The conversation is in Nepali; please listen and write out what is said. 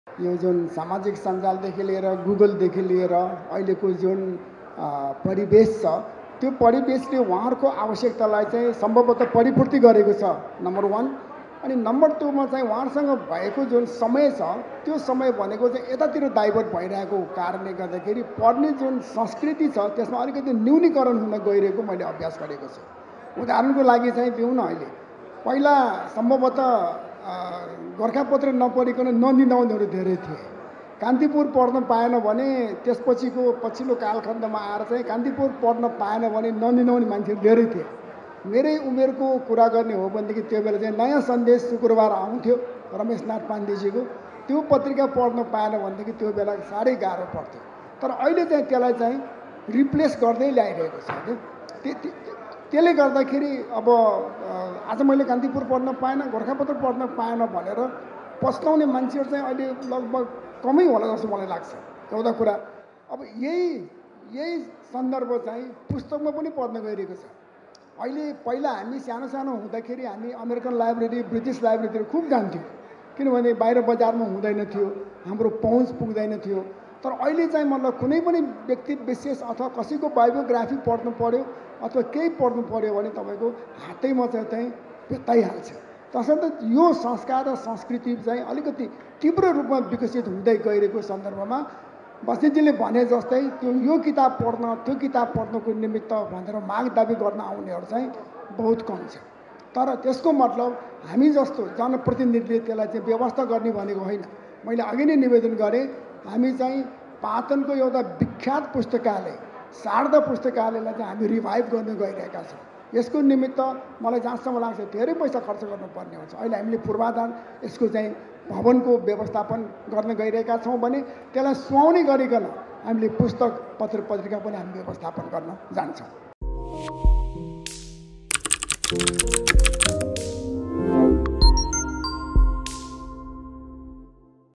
यो जुन सामाजिक सञ्जालदेखि लिएर गुगलदेखि लिएर अहिलेको जुन परिवेश छ त्यो परिवेशले उहाँहरूको आवश्यकतालाई चाहिँ सम्भवतः परिपूर्ति गरेको छ नम्बर 1। अनि नम्बर 2 मा चाहिँ उहाँहरूसँग भएको जुन समय छ त्यो समय भनेको चाहिँ यतातिर डाइभर्ट भइरहेको कारणले गर्दाखेरि पढ्ने जुन संस्कृति छ त्यसमा अलिकति न्यूनीकरण हुन गइरहेको मैले अभ्यास गरेको छु। उदाहरणको लागि चाहिँ दिउँ न, अहिले पहिला सम्भवतः गोरखापत्र नपढिकन ननिदाउनेहरू धेरै थिए। कान्तिपुर पढ्न पाएन भने त्यसपछिको पछिल्लो कालखण्डमा आएर चाहिँ कान्तिपुर पढ्न पाएन भने ननिदाउने मान्छेहरू धेरै थिए। मेरै उमेरको कुरा गर्ने हो भनेदेखि त्यो बेला चाहिँ नयाँ सन्देश शुक्रबार आउँथ्यो रमेशनाथ पाण्डेजीको, त्यो पत्रिका पढ्न पाएन भनेदेखि त्यो बेला साह्रै गाह्रो पर्थ्यो। तर अहिले चाहिँ त्यसलाई चाहिँ रिप्लेस गर्दै ल्याइरहेको छ कि त्यसले गर्दाखेरि अब आज मैले कान्तिपुर पढ्न पाएन, गोरखापत्र पढ्न पाएन भनेर पछ्ताउने मान्छेहरू चाहिँ अहिले लगभग कमै होला जस्तो मलाई लाग्छ। एउटा कुरा अब यही सन्दर्भ चाहिँ पुस्तकमा पनि पढ्न गइरहेको छ। अहिले पहिला हामी सानो सानो हुँदाखेरि हामी अमेरिकन लाइब्रेरी, ब्रिटिस लाइब्रेरीतिर खुब जान्थ्यौँ, किनभने बाहिर बजारमा हुँदैन थियो, हाम्रो पहुँच पुग्दैन थियो। तर अहिले चाहिँ मतलब कुनै पनि व्यक्ति विशेष अथवा कसैको बायोग्राफी पढ्नु पर्यो अथवा केही पढ्नु पर्यो भने तपाईँको हातैमा चाहिँ भेट्टाइहाल्छ। तसर्थ यो संस्कार र संस्कृति चाहिँ अलिकति तीव्र रूपमा विकसित हुँदै गइरहेको सन्दर्भमा बस्नेतजीले भने जस्तै त्यो यो किताब पढ्न त्यो किताब पढ्नको निमित्त भनेर माग दाबी गर्न आउनेहरू चाहिँ बहुत कम छ। तर त्यसको मतलब हामी जस्तो जनप्रतिनिधिले त्यसलाई चाहिँ व्यवस्था गर्ने भनेको होइन। मैले अघि नै निवेदन गरेँ, हामी चाहिँ पाटनको एउटा विख्यात पुस्तकालय शारदा पुस्तकालयलाई चाहिँ हामी रिभाइभ गर्न गइरहेका छौँ। यसको निमित्त मलाई जहाँसम्म लाग्छ धेरै पैसा खर्च गर्नुपर्ने हुन्छ। अहिले हामीले पूर्वाधार यसको चाहिँ भवनको व्यवस्थापन गर्न गइरहेका छौँ भने त्यसलाई सुहाउने गरिकन हामीले पुस्तक पत्र पत्रिका पनि हामी व्यवस्थापन गर्न जान्छौँ।